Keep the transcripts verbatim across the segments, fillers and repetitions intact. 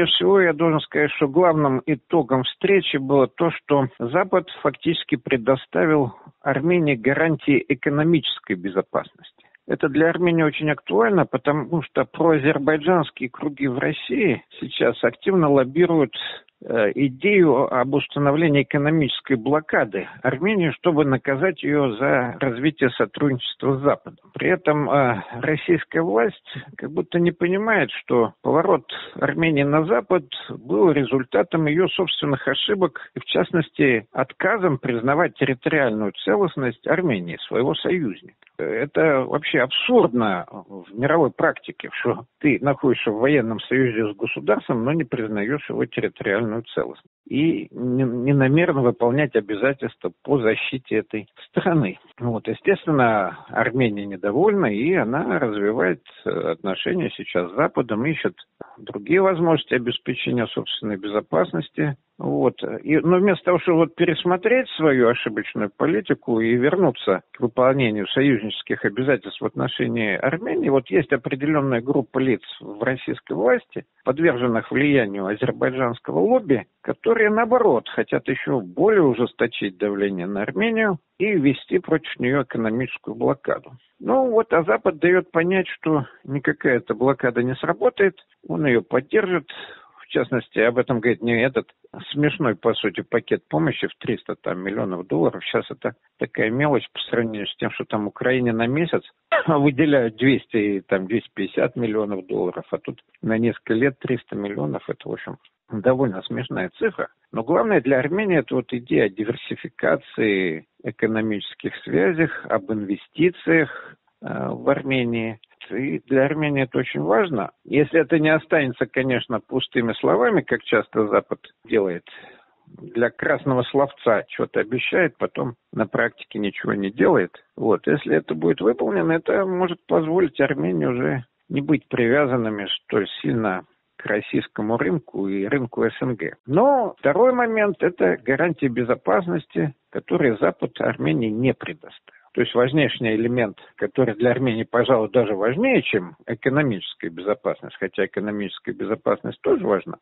Прежде всего, я должен сказать, что главным итогом встречи было то, что Запад фактически предоставил Армении гарантии экономической безопасности. Это для Армении очень актуально, потому что проазербайджанские круги в России сейчас активно лоббируют э, идею об установлении экономической блокады Армении, чтобы наказать ее за развитие сотрудничества с Западом. При этом э, российская власть как будто не понимает, что поворот Армении на Запад был результатом ее собственных ошибок, и в частности отказом признавать территориальную целостность Армении, своего союзника. Это вообще абсурдно в мировой практике, что ты находишься в военном союзе с государством, но не признаешь его территориальную целостность. И не, не намерен выполнять обязательства по защите этой страны. Вот, естественно, Армения недовольна, и она развивает отношения сейчас с Западом, ищет другие возможности обеспечения собственной безопасности. Вот. И, но вместо того, чтобы вот пересмотреть свою ошибочную политику и вернуться к выполнению союзнических обязательств в отношении Армении, вот есть определенная группа лиц в российской власти, подверженных влиянию азербайджанского лобби, которые, наоборот, хотят еще более ужесточить давление на Армению и ввести против нее экономическую блокаду. Ну вот, а Запад дает понять, что никакая эта блокада не сработает, он ее поддержит. В частности, об этом говорит не этот смешной, по сути, пакет помощи в триста там, миллионов долларов. Сейчас это такая мелочь по сравнению с тем, что там Украине на месяц выделяют двести, там, двести пятьдесят миллионов долларов, а тут на несколько лет триста миллионов. Это, в общем, довольно смешная цифра. Но главное для Армении это вот идея о диверсификации экономических связях, об инвестициях э, в Армении. И для Армении это очень важно. Если это не останется, конечно, пустыми словами, как часто Запад делает, для красного словца что-то обещает, потом на практике ничего не делает. Вот. Если это будет выполнено, это может позволить Армении уже не быть привязанными столь сильно к российскому рынку и рынку СНГ. Но второй момент – это гарантии безопасности, которые Запад Армении не предоставил. То есть важнейший элемент, который для Армении, пожалуй, даже важнее, чем экономическая безопасность, хотя экономическая безопасность тоже важна,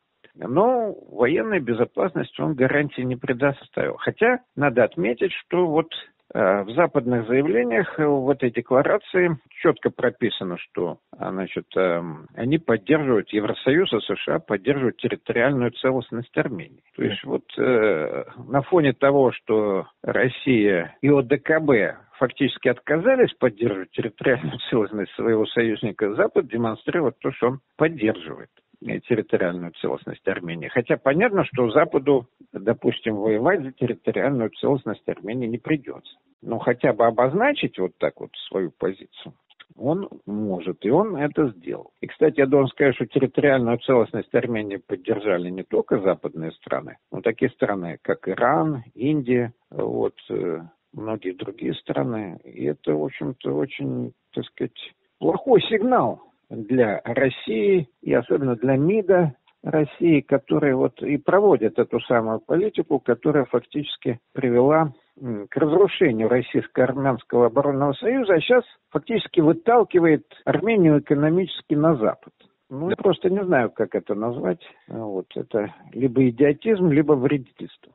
но военной безопасности он гарантии не предоставил. Хотя надо отметить, что вот э, в западных заявлениях, э, в этой декларации четко прописано, что значит, э, они поддерживают, Евросоюз и США поддерживают территориальную целостность Армении. То есть вот э, на фоне того, что Россия и ОДКБ фактически отказались поддерживать территориальную целостность своего союзника, Запад демонстрирует то, что он поддерживает территориальную целостность Армении. Хотя понятно, что Западу, допустим, воевать за территориальную целостность Армении не придется. Но хотя бы обозначить вот так вот свою позицию он может, и он это сделал. И, кстати, я должен сказать, что территориальную целостность Армении поддержали не только западные страны, но такие страны, как Иран, Индия, вот, многие другие страны. И это, в общем-то, очень, так сказать, плохой сигнал для России и особенно для МИДа России, которые вот и проводят эту самую политику, которая фактически привела к разрушению Российско-Армянского оборонного союза, а сейчас фактически выталкивает Армению экономически на Запад. Ну, я просто не знаю, как это назвать. Вот, это либо идиотизм, либо вредительство.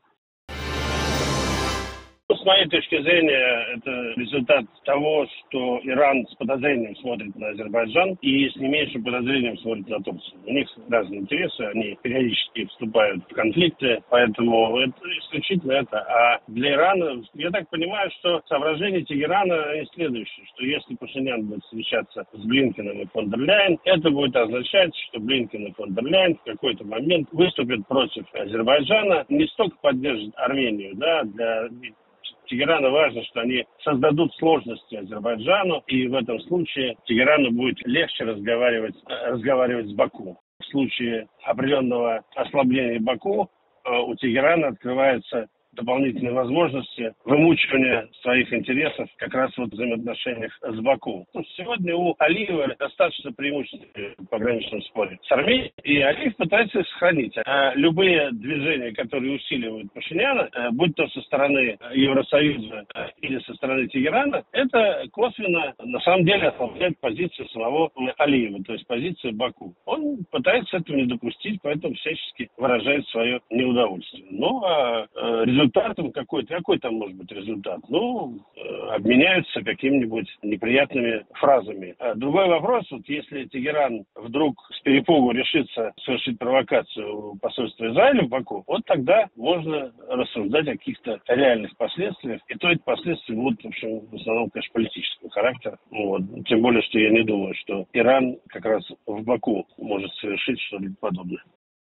С моей точки зрения, это результат того, что Иран с подозрением смотрит на Азербайджан и с не меньшим подозрением смотрит на Турцию. У них разные интересы, они периодически вступают в конфликты, поэтому это исключительно это. А для Ирана, я так понимаю, что соображения Тегерана они следующие, что если Пашинян будет встречаться с Блинкеном и фон дер Ляйен, это будет означать, что Блинкен и фон дер Ляйен в какой-то момент выступят против Азербайджана, не столько поддержат Армению, да, для Тегерану важно, что они создадут сложности Азербайджану, и в этом случае Тегерану будет легче разговаривать, разговаривать с Баку. В случае определенного ослабления Баку у Тегерана открываются дополнительные возможности вымучивания своих интересов как раз вот в взаимоотношениях с Баку. Сегодня у Алиева достаточно преимуществ в пограничном споре с Арменией, и Алиев пытается их сохранить. А любые движения, которые усиливают Пашиняна, будь то со стороны Евросоюза или со стороны Тегерана, это косвенно, на самом деле, ослабляет позицию самого Алиева, то есть позицию Баку. Он пытается этого не допустить, поэтому всячески выражает свое неудовольствие. Ну, а результатом какой-то, какой там может быть результат? Ну, обменяются какими-нибудь неприятными фразами. А другой вопрос, вот если Тегеран вдруг с перепугу решится совершить провокацию в посольстве Израиля в Баку, вот тогда можно рассуждать о каких-то реальных последствиях. И то эти последствия будут, в общем, в основном, конечно, политического характера. Вот. Тем более, что я не думаю, что Иран как раз в Баку может совершить что-либо подобное.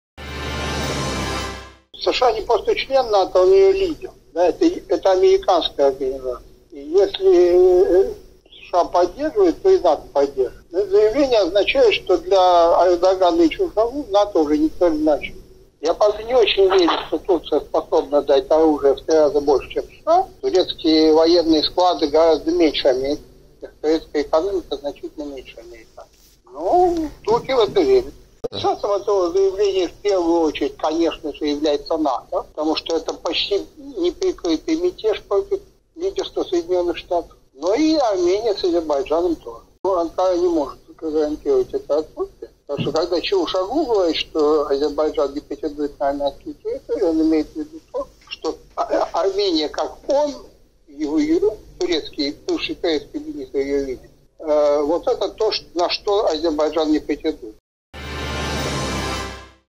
США не просто член НАТО, он ее лидер. Да, это, это американская организация. И если США поддерживает, то и НАТО поддерживает. Это заявление означает, что для Эрдогана и Чувашеву НАТО уже никто не значит. Я, правда, не очень верю, что Турция способна дать оружие в три раза больше, чем США. Турецкие военные склады гораздо меньше Америки. Турецкая экономика значительно меньше Америки. Но турки в это верят. Инициатором этого заявления в первую очередь, конечно же, является НАТО, потому что это почти неприкрытый мятеж против лидерства Соединенных Штатов. Но и Армения с Азербайджаном тоже. Но Анкара не может гарантировать это отсутствие. Потому что когда Чавушоглу говорит, что Азербайджан не претендует на армянские территории, он имеет в виду то, что Армения, как он, его, его турецкий, бывший турецкий министр ее видит, э, вот это то, на что Азербайджан не претендует.